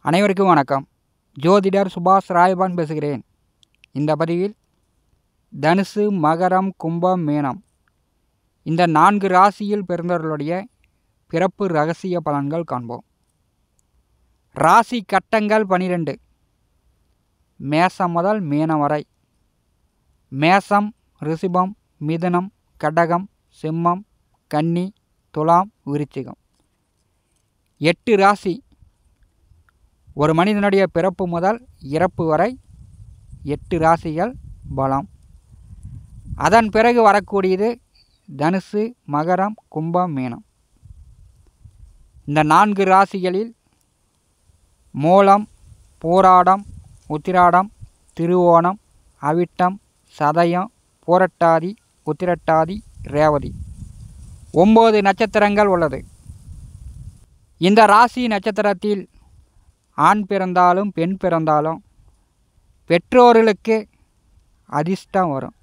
அனைவருக்கும் வணக்கம். ஜோதிடர் சுபாஷ் ராயபான் பேசுகிறேன். இந்த பதிவில் தனுசு, மகரம், கும்பம், மீனம் இந்த 4 ராசியில் பிறந்தவர்களுடைய பிறப்பு ரகசிய பலன்கள் காண்போம். ராசி கட்டங்கள் 12. மேசம் முதல் மீனம் வரை. மேசம், ரிஷபம், மிதுனம், கடகம், சிம்மம், கன்னி, துலாம், விருச்சிகம். 8 ராசி. ஒரு மனிதனுடைய பிறப்பு முதல் இறப்பு வரை 8 ராசிகள் பலம். அதன் பிறகு வரக்கூடியது தனுசு, மகரம், கும்பம், மீனம். இந்த 4 ராசிகளில் மூலம், பூராடம், உத்திராடம், திருவோணம், அவிட்டம், சதயம், பூரட்டாதி, உத்திரட்டாதி, ரேவதி 9 நட்சத்திரங்கள் உள்ளது. இந்த ராசி நட்சத்திரத்தில் ஆண் பிறந்தாலும் பெண் பிறந்தாலும் பெற்றோர்களுக்கு அதிர்ஷ்டம் வரும்.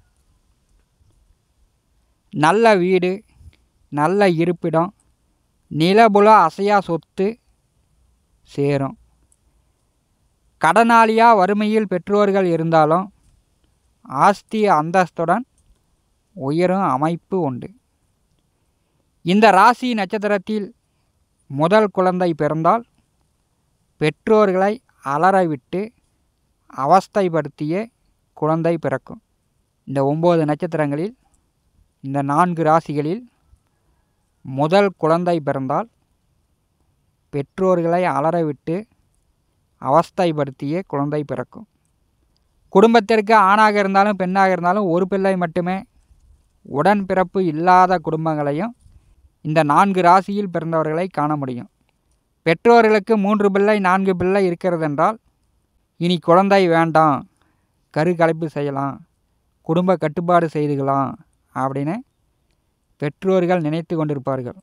நல்ல வீடு, நல்ல இருப்பிடம், நிலபுல அசையா சொத்து சேரும். கடனாளியாக வறுமையில் பெற்றோர்கள் இருந்தாலும் ஆஸ்தி அந்தஸ்துடன் உயரும் அமைப்பு உண்டு. இந்த ராசி நட்சத்திரத்தில் முதல் குழந்தை பிறந்தால் பெற்றோர்களை அலறவிட்டு அவஸ்தைப்படுத்திய குழந்தை பிறக்கும். இந்த 9 நட்சத்திரங்களில் இந்த 4 ராசிகளில் முதல் குழந்தை பிறந்தால் பெற்றோர்களை அலறவிட்டு அவஸ்தைப்படுத்திய குழந்தை பிறக்கும். குடும்பத்திற்கு ஆணாக இருந்தாலும் பெண்ணாக இருந்தாலும் ஒரு பிள்ளை மட்டுமே உடன் பிறப்பு இல்லாத குடும்பங்களையும் இந்த 4 ராசியில் பிறந்தவர்களை காண முடியும். பெற்றோர்களுக்கு 3 பிள்ளை 4 பிள்ளை இருக்கிறதென்றால் இனி குழந்தை வேண்டாம், கரு கலைப்பு செய்யலாம், குடும்ப கட்டுப்பாடு செய்துக்கலாம் அப்படின்னு பெற்றோர்கள் நினைத்து கொண்டிருப்பார்கள்.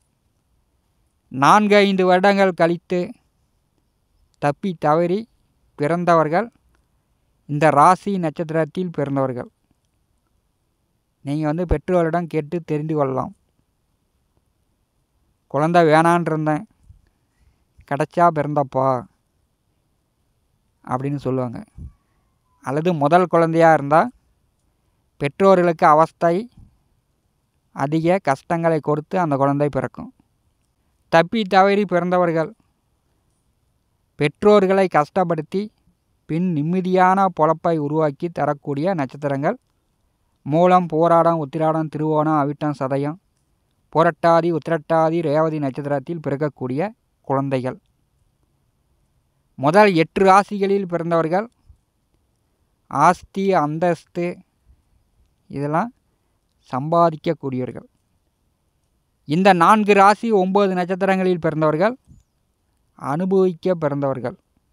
4-5 வருடங்கள் கழித்து தப்பி தவறி பிறந்தவர்கள் இந்த ராசி நட்சத்திரத்தில் பிறந்தவர்கள். நீங்கள் பெற்றோரிடம் கேட்டு தெரிந்து கொள்ளலாம். குழந்தை வேணான் இருந்தேன், கிடச்சா பிறந்தப்பா அப்படின்னு சொல்லுவாங்க. அல்லது முதல் குழந்தையாக இருந்தால் பெற்றோர்களுக்கு அவஸ்தை அதிக கஷ்டங்களை கொடுத்து அந்த குழந்தை பிறக்கும். தப்பி தவறி பிறந்தவர்கள் பெற்றோர்களை கஷ்டப்படுத்தி பின் நிம்மதியான பொழப்பை உருவாக்கி தரக்கூடிய நட்சத்திரங்கள் மூலம், பூராடம், உத்திராடம், திருவோணம், அவிட்டம், சதயம், புரட்டாதி, உத்திரட்டாதி, ரேவதி நட்சத்திரத்தில் பிறக்கக்கூடிய குழந்தைகள். முதல் 8 ராசிகளில் பிறந்தவர்கள் ஆஸ்தி அந்தஸ்து இதெல்லாம் சம்பாதிக்கக்கூடியவர்கள். இந்த 4 ராசி 9 நட்சத்திரங்களில் பிறந்தவர்கள் அனுபவிக்க பிறந்தவர்கள்.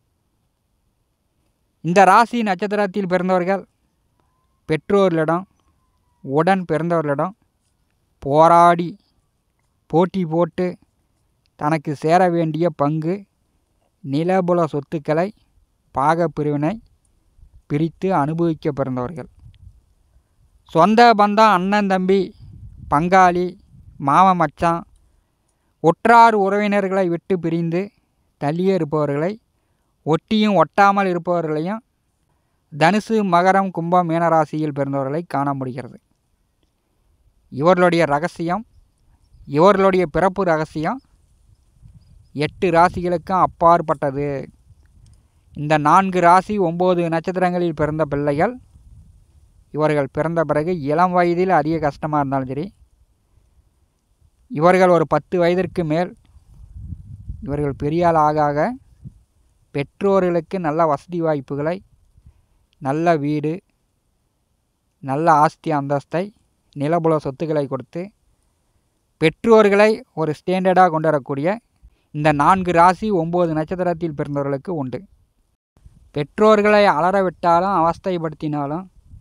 இந்த ராசி நட்சத்திரத்தில் பிறந்தவர்கள் பெற்றோர்களிடம், உடன் பிறந்தவர்களிடம் போராடி போட்டி போட்டு தனக்கு சேர வேண்டிய பங்கு, நிலபுல சொத்துக்களை பாகப்பிரிவினை பிரித்து அனுபவிக்க பிறந்தவர்கள். சொந்த பந்தம், அண்ணன் தம்பி, பங்காளி, மாமன் மச்சான், ஒற்றார் உறவினர்களை விட்டு பிரிந்து தள்ளியே இருப்பவர்களை, ஒட்டியும் ஒட்டாமல் இருப்பவர்களையும் தனுசு, மகரம், கும்பம், மீனராசியில் பிறந்தவர்களை காண முடிகிறது. இவர்களுடைய ரகசியம், இவர்களுடைய பிறப்பு ரகசியம் 8 ராசிகளுக்கும் அப்பாற்பட்டது. இந்த 4 ராசி 9 நட்சத்திரங்களில் பிறந்த பிள்ளைகள் இவர்கள் பிறந்த பிறகு இளம் வயதில் அதிக கஷ்டமாக இருந்தாலும் சரி, இவர்கள் ஒரு 10 வயதிற்கு மேல் இவர்கள் பெரியாள் ஆக ஆக பெற்றோர்களுக்கு நல்ல வசதி வாய்ப்புகளை, நல்ல வீடு, நல்ல ஆஸ்தி அந்தஸ்தை, நிலபுல சொத்துக்களை கொடுத்து பெற்றோர்களை ஒரு ஸ்டாண்டர்டாக கொண்டு வரக்கூடிய இந்த 4 ராசி 9 நட்சத்திரத்தில் பிறந்தவர்களுக்கு உண்டு. பெற்றோர்களை அலறவிட்டாலும் அவஸ்தைப்படுத்தினாலும்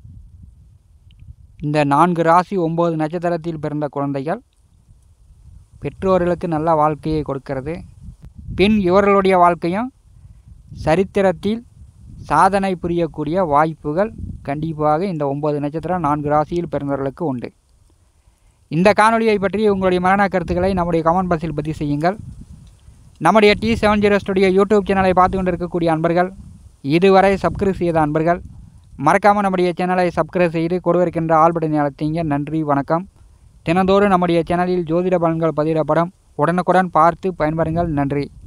இந்த 4 ராசி 9 நட்சத்திரத்தில் பிறந்த குழந்தைகள் பெற்றோர்களுக்கு நல்ல வாழ்க்கையை கொடுக்கிறது. பின் இவர்களுடைய வாழ்க்கையும் சரித்திரத்தில் சாதனை புரியக்கூடிய வாய்ப்புகள் கண்டிப்பாக இந்த 9 நட்சத்திரம் 4 ராசியில் பிறந்தவர்களுக்கு உண்டு. இந்த காணொலியை பற்றி உங்களுடைய மரண கருத்துக்களை நம்முடைய கமெண்ட் பாக்ஸில் பதிவு செய்யுங்கள். நம்முடைய T70 ஸ்டுடியோ யூடியூப் சேனலை பார்த்து கொண்டிருக்கக்கூடிய அன்பர்கள், இதுவரை சப்ஸ்கிரைப் செய்த அன்பர்கள் மறக்காமல் நம்முடைய சேனலை சப்ஸ்கிரைப் செய்து கொடுவிருக்கின்ற ஆல் பட்டனை அழுத்திங்க. நன்றி, வணக்கம். தினந்தோறும் நம்முடைய சேனலில் ஜோதிட பலன்கள் பதிவிடப்படும். உடனுக்குடன் பார்த்து பயன்பெறுங்கள். நன்றி.